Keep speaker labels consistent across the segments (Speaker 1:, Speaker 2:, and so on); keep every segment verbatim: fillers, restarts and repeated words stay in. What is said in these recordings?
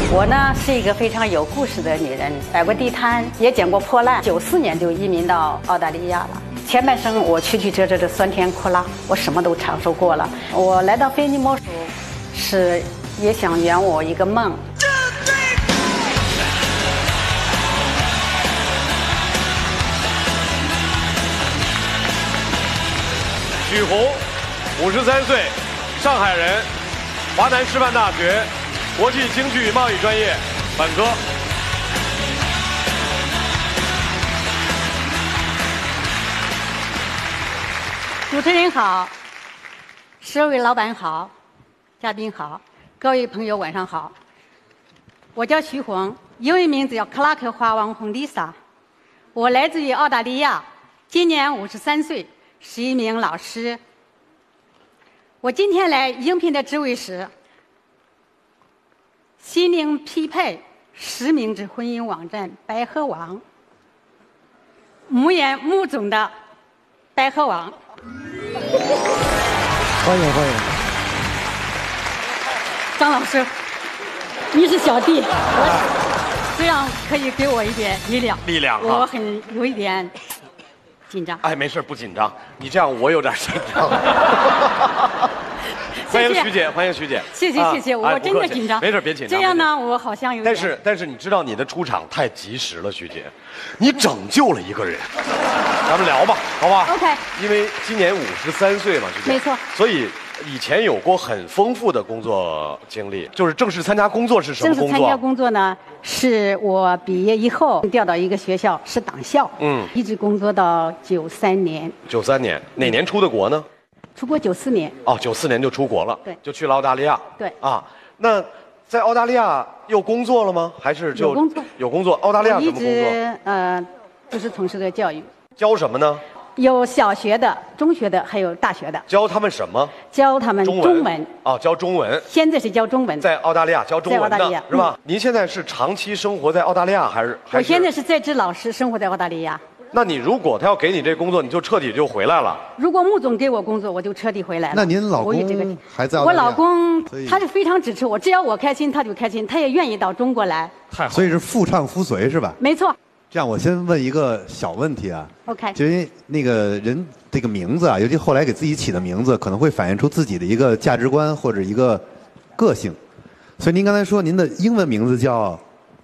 Speaker 1: 我呢是一个非常有故事的女人，摆过地摊，也捡过破烂。九四年就移民到澳大利亚了。前半生我曲曲折折的酸甜苦辣，我什么都尝受过了。我来到非你莫属，是也想圆我一个梦。
Speaker 2: 许红，五十三岁，上海人，华南师范大学国际经济与贸易专业本科。
Speaker 1: 主持人好，十位老板好，嘉宾好，各位朋友晚上好。我叫徐红，英文名字叫克拉克花网红 Lisa， 我来自于澳大利亚，今年五十三岁，是一名老师。我今天来应聘的职位是心灵匹配实名制婚姻网站百合网穆言穆总的百合网。
Speaker 3: 欢迎欢迎，
Speaker 1: 张老师，你是小弟，我这样可以给我一点力量。
Speaker 2: 力量，
Speaker 1: 我很有一点紧张。
Speaker 2: 哎，没事，不紧张。你这样，我有点紧张。欢迎徐姐，欢迎徐姐。
Speaker 1: 谢谢谢谢，我真的紧张。
Speaker 2: 没事，别紧张。
Speaker 1: 这样呢，我好像有点。
Speaker 2: 但是但是，你知道你的出场太及时了，徐姐，你拯救了一个人。咱们聊吧，好吧
Speaker 1: ？OK。
Speaker 2: 因为今年五十三岁嘛，徐姐。
Speaker 1: 没错。
Speaker 2: 所以以前有过很丰富的工作经历，就是正式参加工作是什么工作？
Speaker 1: 正式参加工作呢，是我毕业以后调到一个学校，是党校，嗯，一直工作到九三年。
Speaker 2: 九三年哪年出的国呢？
Speaker 1: 出国九四年。
Speaker 2: 哦，九四年就出国了，
Speaker 1: 对，
Speaker 2: 就去了澳大利亚。
Speaker 1: 对
Speaker 2: 啊，那在澳大利亚又工作了吗？还是就
Speaker 1: 有工作？有
Speaker 2: 工作。澳大利亚什么工作？
Speaker 1: 一直呃，就是从事的教育。
Speaker 2: 教什么呢？
Speaker 1: 有小学的、中学的，还有大学的。
Speaker 2: 教他们什么？
Speaker 1: 教他们中文。中文
Speaker 2: 哦，教中文。
Speaker 1: 现在是教中文。
Speaker 2: 在澳大利亚教中文的，
Speaker 1: 在澳大利亚
Speaker 2: 是吧？嗯、您现在是长期生活在澳大利亚，还是？
Speaker 1: 我现在是在职老师，生活在澳大利亚。
Speaker 2: 那你如果他要给你这工作，你就彻底就回来了。
Speaker 1: 如果穆总给我工作，我就彻底回来了。
Speaker 3: 那您老公还在澳大利亚？
Speaker 1: 我老公他是非常支持我，只要我开心，他就开心，他也愿意到中国来。
Speaker 3: 太好，所以是夫唱妇随是吧？
Speaker 1: 没错。
Speaker 3: 这样，我先问一个小问题啊。
Speaker 1: OK。
Speaker 3: 就因为那个人这个名字啊，尤其后来给自己起的名字，可能会反映出自己的一个价值观或者一个个性。所以您刚才说您的英文名字叫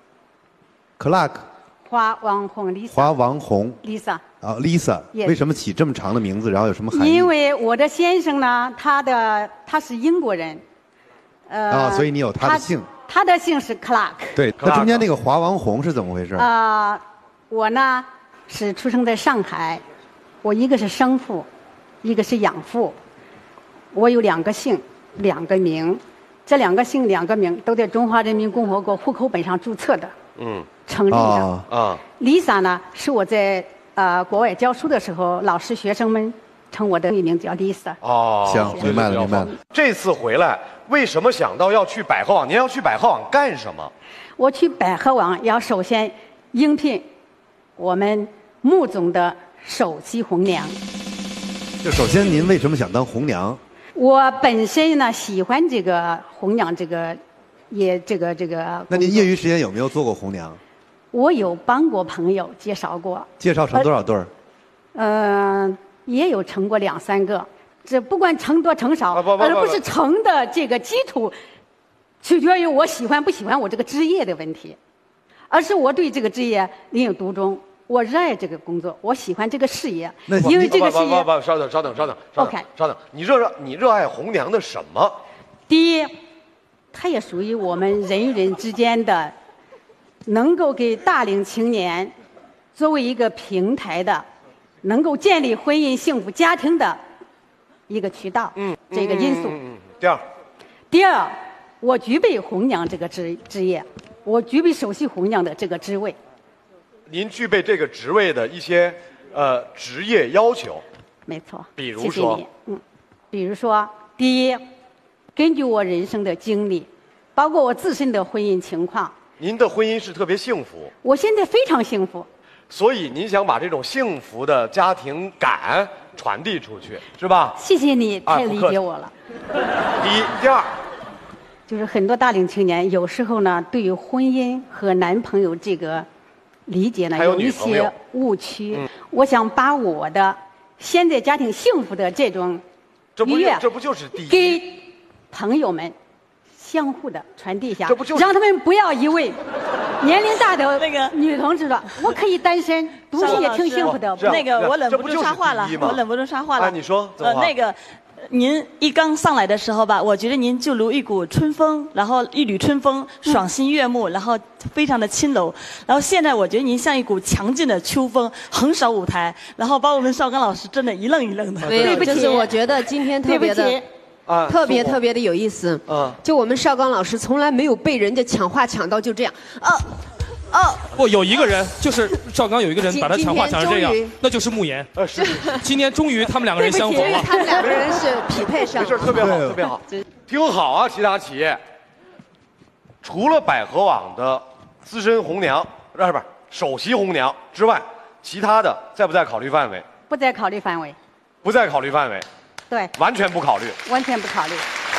Speaker 3: Clark。
Speaker 1: 花王红 Lisa。
Speaker 3: 花王红
Speaker 1: Lisa。
Speaker 3: 啊 ，Lisa，
Speaker 1: yes.
Speaker 3: 为什么起这么长的名字？然后有什么含义？
Speaker 1: 因为我的先生呢，他的他是英国人，
Speaker 3: 呃，啊，所以你有他的姓。
Speaker 1: 他, 他的姓是 Clark。
Speaker 3: 对，那中间那个华王红是怎么回事？
Speaker 1: 啊、呃，我呢是出生在上海，我一个是生父，一个是养父，我有两个姓，两个名，这两个姓两个名都在中华人民共和国户口本上注册的。嗯。承认的啊 ，Lisa 呢是我在呃国外教书的时候，老师学生们称我的名字叫 Lisa。
Speaker 2: 哦，
Speaker 3: 行，明白了，明白了。
Speaker 2: 这次回来，为什么想到要去百合网？您要去百合网干什么？
Speaker 1: 我去百合网要首先应聘我们穆总的首席红娘。
Speaker 3: 就首先，您为什么想当红娘？
Speaker 1: 我本身呢喜欢这个红娘这个，也这个这个。
Speaker 3: 那您业余时间有没有做过红娘？
Speaker 1: 我有帮过朋友介绍过，
Speaker 3: 介绍成多少对儿？
Speaker 1: 嗯、呃，也有成过两三个。这不管成多成少，而不是成的这个基础，取决于我喜欢不喜欢我这个职业的问题，而是我对这个职业另有独钟，我热爱这个工作，我喜欢这个事业。因为这个事业，
Speaker 2: 不不不，稍等稍等稍等稍等
Speaker 1: ，OK，
Speaker 2: 稍等，你热你热爱红娘的什么？
Speaker 1: 第一，它也属于我们人与人之间的。能够给大龄青年作为一个平台的，能够建立婚姻幸福家庭的一个渠道，嗯，这个因素。嗯嗯嗯、
Speaker 2: 第二，
Speaker 1: 第二，我具备红娘这个职职业，我具备首席红娘的这个职位。
Speaker 2: 您具备这个职位的一些呃职业要求。
Speaker 1: 没错。
Speaker 2: 比如说，
Speaker 1: 谢谢你，嗯，比如说，第一，根据我人生的经历，包括我自身的婚姻情况。
Speaker 2: 您的婚姻是特别幸福，
Speaker 1: 我现在非常幸福，
Speaker 2: 所以您想把这种幸福的家庭感传递出去，是吧？
Speaker 1: 谢谢你，太理解我了。
Speaker 2: 啊、第一，第二，
Speaker 1: 就是很多大龄青年有时候呢，对于婚姻和男朋友这个理解呢，有一些误区。嗯、我想把我的现在家庭幸福的这种愉悦，
Speaker 2: 这不就是第一？
Speaker 1: 给朋友们相互的传递一下，
Speaker 2: 这不就是
Speaker 1: 让他们不要以为年龄大的那个女同志了，我可以单身，独身也挺幸福的。
Speaker 4: 那个我忍不住插话了，我忍不住插话了。
Speaker 2: 啊，你说，
Speaker 4: 呃，那个。您一刚上来的时候吧，我觉得您就如一股春风，然后一缕春风，爽心悦目，然后非常的轻柔。然后现在我觉得您像一股强劲的秋风，横扫舞台，然后把我们绍刚老师真的一愣一愣的。
Speaker 5: 没有，就是我觉得今天特别的。啊，特别特别的有意思。嗯，就我们绍刚老师从来没有被人家抢话抢到就这样。哦，
Speaker 6: 哦，不，有一个人就是绍刚，有一个人把他抢话抢成这样，那就是慕言。呃，是。今天终于他们两个人相逢了。
Speaker 5: 他们两个人是匹配上。
Speaker 2: 没事，特别好，特别好。听好啊，其他企业，除了百合网的资深红娘，不是不是首席红娘之外，其他的在不在考虑范围？
Speaker 1: 不在考虑范围。
Speaker 2: 不在考虑范围。
Speaker 1: 对，
Speaker 2: 完全不考虑，
Speaker 1: 完全不考虑。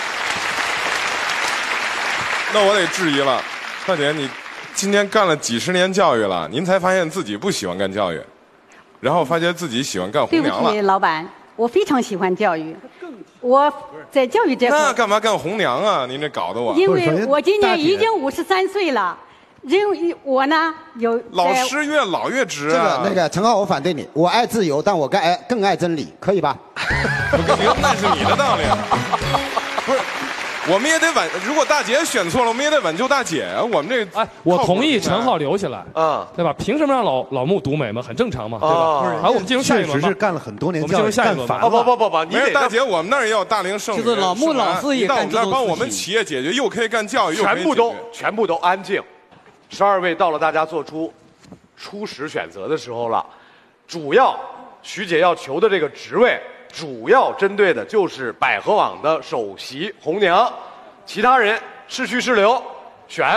Speaker 7: 那我得质疑了，大姐，你今天干了几十年教育了，您才发现自己不喜欢干教育，然后发现自己喜欢干红娘了。
Speaker 1: 对不起，老板，我非常喜欢教育，我在教育这块。
Speaker 7: 那干嘛干红娘啊？您这搞得我。
Speaker 1: 因为我今年已经五十三岁了。因为我呢有
Speaker 7: 老师越老越直啊。
Speaker 8: 这个那个陈浩，我反对你，我爱自由，但我更爱更爱真理，可以吧？
Speaker 7: 那是你的道理。不是，我们也得挽。如果大姐选错了，我们也得挽救大姐啊。我们这
Speaker 6: 哎，我同意陈浩留下来啊，对吧？凭什么让老老穆独美嘛？很正常嘛，对吧？不是。好，我们进入下一轮吧。
Speaker 3: 确实是干了很多年，
Speaker 6: 我们进入下一轮吧。
Speaker 2: 不不不不不，你
Speaker 7: 得大姐，我们那儿也有大龄剩女。
Speaker 9: 就是老穆老四也干这种事情。
Speaker 7: 到我们那儿帮我们企业解决，又可以干教育，又可以
Speaker 2: 全部都全部都安静。十二位到了大家做出初始选择的时候了，主要徐姐要求的这个职位，主要针对的就是百合网的首席红娘，其他人是虚是留，选。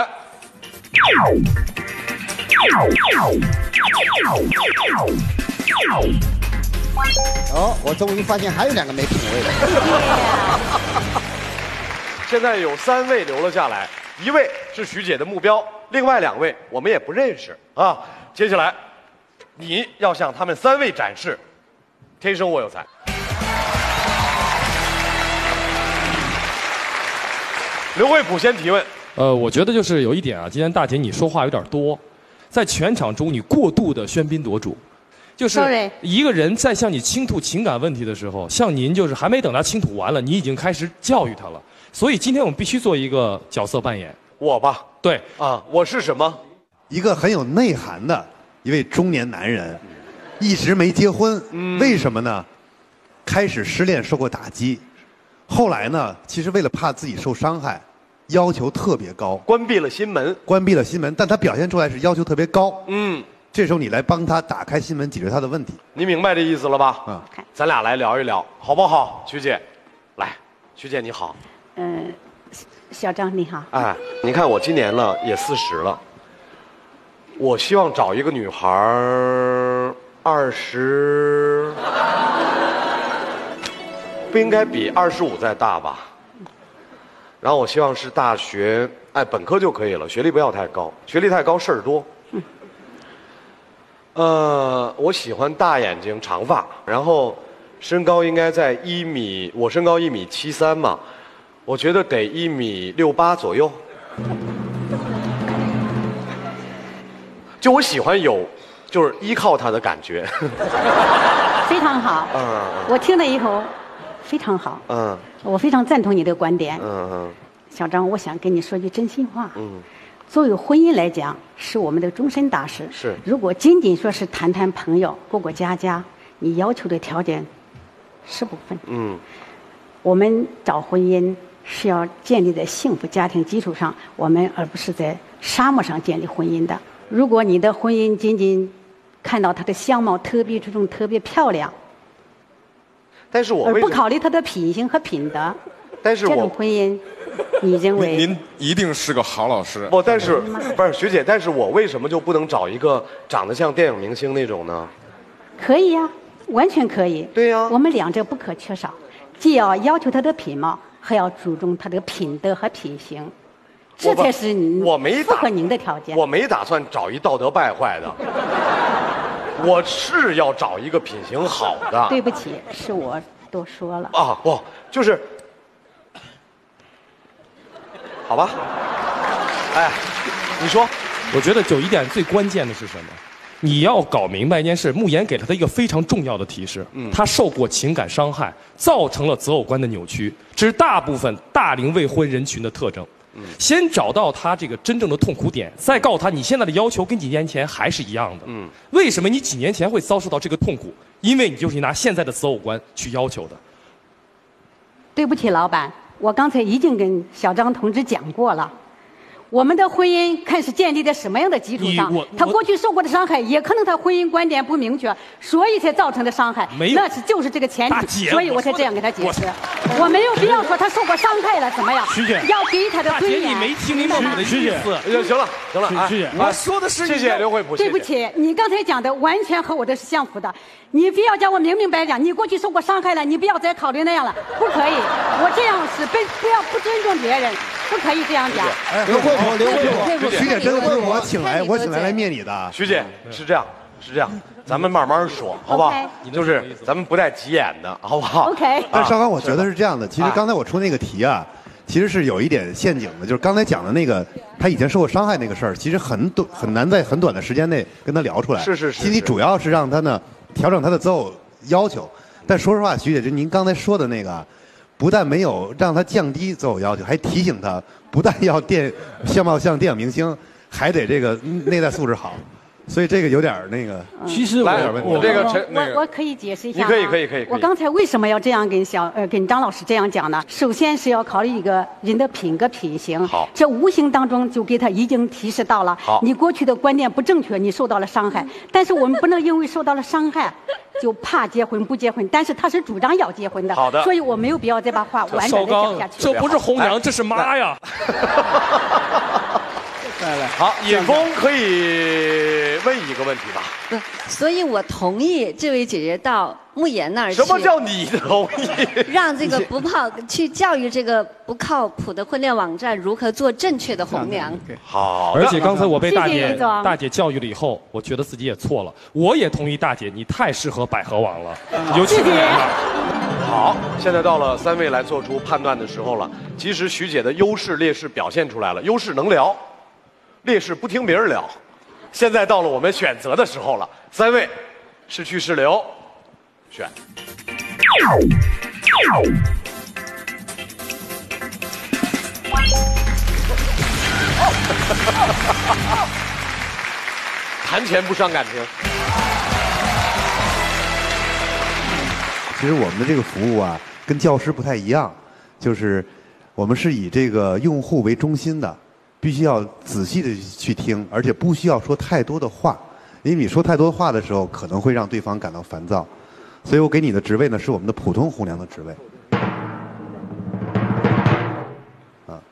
Speaker 8: 哦，我终于发现还有两个没品位的。
Speaker 2: 现在有三位留了下来，一位是徐姐的目标。另外两位我们也不认识啊。接下来，你要向他们三位展示，天生我有才。刘惠普先提问。
Speaker 6: 呃，我觉得就是有一点啊，今天大姐你说话有点多，在全场中你过度的喧宾夺主，就是一个人在向你倾吐情感问题的时候，像您就是还没等他倾吐完了，你已经开始教育他了。所以今天我们必须做一个角色扮演。
Speaker 2: 我吧。
Speaker 6: 对
Speaker 2: 啊，我是什么？
Speaker 3: 一个很有内涵的一位中年男人，一直没结婚。嗯、为什么呢？开始失恋受过打击，后来呢，其实为了怕自己受伤害，要求特别高，
Speaker 2: 关闭了心门。
Speaker 3: 关闭了心门，但他表现出来是要求特别高。
Speaker 2: 嗯，
Speaker 3: 这时候你来帮他打开心门，解决他的问题。
Speaker 2: 你明白这意思了吧？嗯，咱俩来聊一聊，好不好？徐姐，来，徐姐你好。
Speaker 1: 嗯。小张你好。
Speaker 2: 哎，你看我今年了也四十了，我希望找一个女孩二十，不应该比二十五再大吧？然后我希望是大学，哎，本科就可以了，学历不要太高，学历太高事儿多。嗯。呃，我喜欢大眼睛、长发，然后身高应该在一米，我身高一米七三嘛。我觉得得一米六八左右，就我喜欢有，就是依靠他的感觉。
Speaker 1: 非常好，嗯，我听了以后，非常好，嗯，我非常赞同你的观点，嗯嗯。小张，我想跟你说句真心话，嗯，作为婚姻来讲，是我们的终身大事，
Speaker 2: 是。
Speaker 1: 如果仅仅说是谈谈朋友、过过家家，你要求的条件是部分，嗯，我们找婚姻。是要建立在幸福家庭基础上，我们而不是在沙漠上建立婚姻的。如果你的婚姻仅仅看到她的相貌特别出众、特别漂亮，
Speaker 2: 但是我
Speaker 1: 而不考虑她的品行和品德，
Speaker 2: 但是我
Speaker 1: 这种婚姻，你认为？
Speaker 7: 您一定是个好老师。
Speaker 2: 不，但是不是学姐？但是我为什么就不能找一个长得像电影明星那种呢？
Speaker 1: 可以呀、啊，完全可以。
Speaker 2: 对呀、啊，
Speaker 1: 我们两者不可缺少，既要要求她的品貌。 还要注重他的品德和品行，这才是你
Speaker 2: 我没
Speaker 1: 符合您的条件。
Speaker 2: 我没打算找一道德败坏的，我是要找一个品行好的。
Speaker 1: 对不起，是我多说了。
Speaker 2: 啊，不，就是，好吧。哎，你说，
Speaker 6: 我觉得有一点最关键的是什么？你要搞明白一件事，慕言给了他一个非常重要的提示，嗯，他受过情感伤害，造成了择偶观的扭曲，这是大部分大龄未婚人群的特征。嗯，先找到他这个真正的痛苦点，再告诉他你现在的要求跟几年前还是一样的。嗯，为什么你几年前会遭受到这个痛苦？因为你就是拿现在的择偶观去要求的。
Speaker 1: 对不起，老板，我刚才已经跟小张同志讲过了。我们的婚姻看是建立在什么样的基础上？他过去受过的伤害，也可能他婚姻观点不明确，所以才造成的伤害。那是就是这个前提，所以我才这样给他解释。我没有必要说他受过伤害了怎么样？
Speaker 6: 徐姐，
Speaker 1: 要给他的尊严。
Speaker 6: 大姐，你没听明白我的意思。
Speaker 2: 行了，行了，
Speaker 6: 徐姐，
Speaker 2: 我说的是谢谢刘惠普。
Speaker 1: 对不起，你刚才讲的完全和我的是相符的。你非要叫我明明白讲，你过去受过伤害了，你不要再考虑那样了，不可以。我这样是不不要不尊重别人，不可以这样讲。
Speaker 8: 刘惠普，刘惠普。
Speaker 3: 徐姐真的不是我请来，我请来来灭你的。
Speaker 2: 徐姐是这样，是这样，咱们慢慢说，好不好？就是咱们不带急眼的，好不好
Speaker 1: ？OK。
Speaker 3: 但邵刚，我觉得是这样的。其实刚才我出那个题啊，其实是有一点陷阱的，就是刚才讲的那个他以前受过伤害那个事儿，其实很短很难在很短的时间内跟他聊出来。
Speaker 2: 是是是。
Speaker 3: 其实你主要是让他呢调整他的择偶要求，但说实话，徐姐，就您刚才说的那个。不但没有让他降低择偶要求，还提醒他不但要电相貌像电影明星，还得这个内在素质好，所以这个有点那个。
Speaker 6: 其实
Speaker 2: 来，我这个
Speaker 1: 我我可以解释一下。
Speaker 2: 你可以可以可以。
Speaker 1: 我刚才为什么要这样跟小呃跟张老师这样讲呢？首先是要考虑一个人的品格品行。
Speaker 2: 好。
Speaker 1: 这无形当中就给他已经提示到了。
Speaker 2: 好。
Speaker 1: 你过去的观念不正确，你受到了伤害。但是我们不能因为受到了伤害。就怕结婚不结婚，但是他是主张要结婚的，
Speaker 2: 好的，
Speaker 1: 所以我没有必要再把话完整的讲下去。
Speaker 6: 这不是红娘，这是妈呀！
Speaker 2: 来来，好，尹峰可以问一个问题吧？
Speaker 9: 不，所以我同意这位姐姐到慕言那儿去。
Speaker 2: 什么叫你同意？
Speaker 9: 让这个不靠去教育这个不靠谱的婚恋网站如何做正确的红娘。
Speaker 2: 好，
Speaker 6: 而且刚才我被大姐
Speaker 1: 谢谢
Speaker 6: 大姐教育了以后，我觉得自己也错了。我也同意大姐，你太适合百合网了，尤其是你。
Speaker 2: 好，现在到了三位来做出判断的时候了。其实徐姐的优势劣势表现出来了，优势能聊。烈士不听别人聊，现在到了我们选择的时候了。三位，是去是留，选。谈钱不伤感情。
Speaker 3: 其实我们的这个服务啊，跟教师不太一样，就是我们是以这个用户为中心的。必须要仔细的去听，而且不需要说太多的话，因为你说太多话的时候，可能会让对方感到烦躁。所以我给你的职位呢，是我们的普通红娘的职位。啊，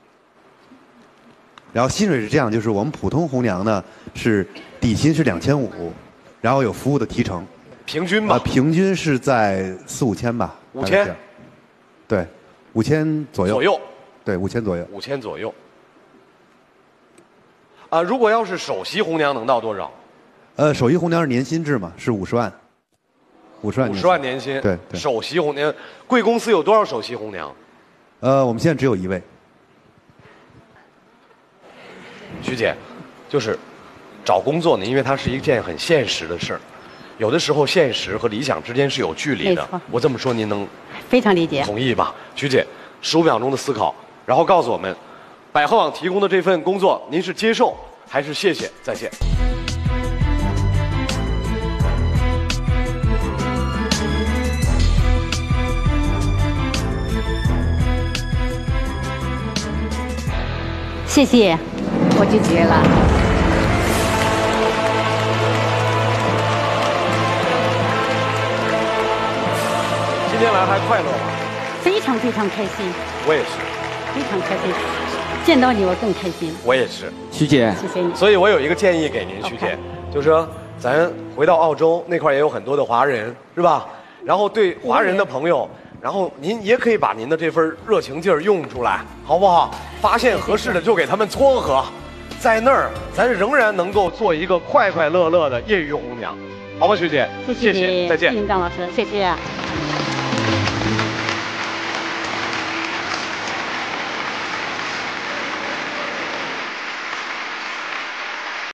Speaker 3: 然后薪水是这样，就是我们普通红娘呢是底薪是两千五，然后有服务的提成。
Speaker 2: 平均吧？
Speaker 3: 啊，平均是在四五千吧。
Speaker 2: 五千？
Speaker 3: 对，五千左右。
Speaker 2: 左右。
Speaker 3: 对，五千左右。
Speaker 2: 五千左右。啊，如果要是首席红娘能到多少？
Speaker 3: 呃，首席红娘是年薪制嘛，是五十万。五十万。
Speaker 2: 五十万年薪。
Speaker 3: 对对。
Speaker 2: 首席红娘，贵公司有多少首席红娘？
Speaker 3: 呃，我们现在只有一位。
Speaker 2: 徐姐，就是找工作呢，因为它是一件很现实的事儿，有的时候现实和理想之间是有距离的。我这么说，您能
Speaker 1: 非常理解，
Speaker 2: 同意吧？徐姐，十五秒钟的思考，然后告诉我们。百合网提供的这份工作，您是接受还是谢谢再见？
Speaker 1: 谢谢，我拒绝了。
Speaker 2: 今天来还快乐吗？
Speaker 1: 非常非常开心。
Speaker 2: 我也是。
Speaker 1: 非常开心，见到你我更开心。
Speaker 2: 我也是，
Speaker 8: 徐姐，
Speaker 1: 谢谢你。
Speaker 2: 所以我有一个建议给您，徐姐，就是说咱回到澳洲那块也有很多的华人，是吧？然后对华人的朋友， 然后您也可以把您的这份热情劲儿用出来，好不好？发现合适的就给他们撮合，在那儿咱仍然能够做一个快快乐乐的业余红娘，好吧，学姐？
Speaker 1: 谢谢，
Speaker 2: 谢谢，再见。
Speaker 1: 谢谢张老师，谢谢。